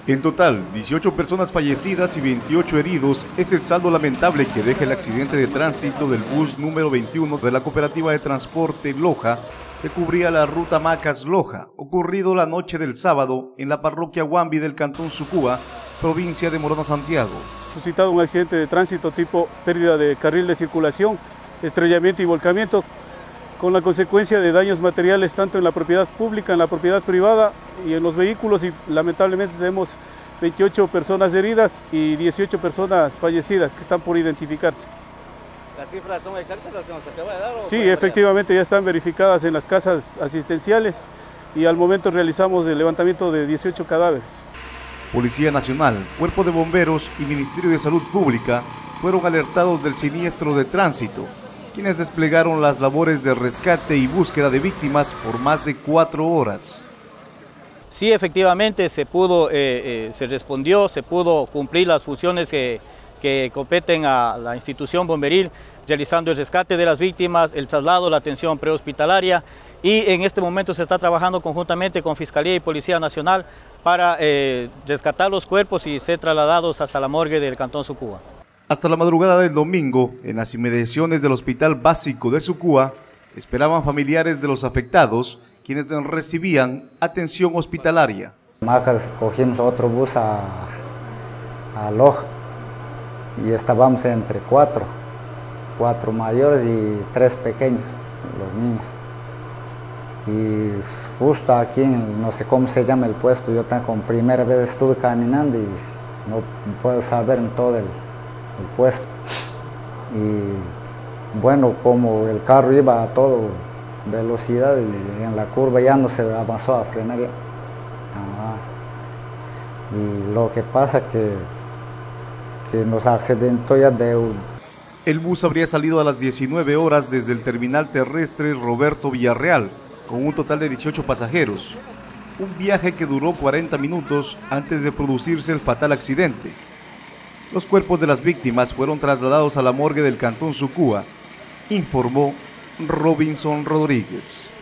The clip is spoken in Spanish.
En total, 18 personas fallecidas y 28 heridos es el saldo lamentable que deja el accidente de tránsito del bus número 21 de la Cooperativa de Transporte Loja, que cubría la ruta Macas-Loja, ocurrido la noche del sábado en la parroquia Huambi del cantón Sucúa, provincia de Morona, Santiago. Suscitado un accidente de tránsito tipo pérdida de carril de circulación, estrellamiento y volcamiento, con la consecuencia de daños materiales tanto en la propiedad pública, en la propiedad privada y en los vehículos, y lamentablemente tenemos 28 personas heridas y 18 personas fallecidas que están por identificarse. ¿Las cifras son exactas las que nos acaba de dar? Sí, efectivamente ya están verificadas en las casas asistenciales y al momento realizamos el levantamiento de 18 cadáveres. Policía Nacional, Cuerpo de Bomberos y Ministerio de Salud Pública fueron alertados del siniestro de tránsito, quienes desplegaron las labores de rescate y búsqueda de víctimas por más de 4 horas. Sí, efectivamente se respondió, se pudo cumplir las funciones que competen a la institución bomberil, realizando el rescate de las víctimas, el traslado, la atención prehospitalaria, y en este momento se está trabajando conjuntamente con Fiscalía y Policía Nacional para rescatar los cuerpos y ser trasladados hasta la morgue del cantón Sucúa. Hasta la madrugada del domingo, en las inmediaciones del Hospital Básico de Sucúa, esperaban familiares de los afectados, quienes recibían atención hospitalaria. Macas cogimos otro bus a Loja y estábamos entre cuatro mayores y 3 pequeños, los niños. Y justo aquí, no sé cómo se llama el puesto, yo con primera vez estuve caminando y no puedo saber en todo el puesto. Y bueno, como el carro iba a toda velocidad y en la curva ya no se avanzó a frenar. Y lo que pasa que nos accidentó ya El bus habría salido a las 19 horas desde el terminal terrestre Roberto Villarreal, con un total de 18 pasajeros. Un viaje que duró 40 minutos antes de producirse el fatal accidente. Los cuerpos de las víctimas fueron trasladados a la morgue del cantón Sucúa, informó Robinson Rodríguez.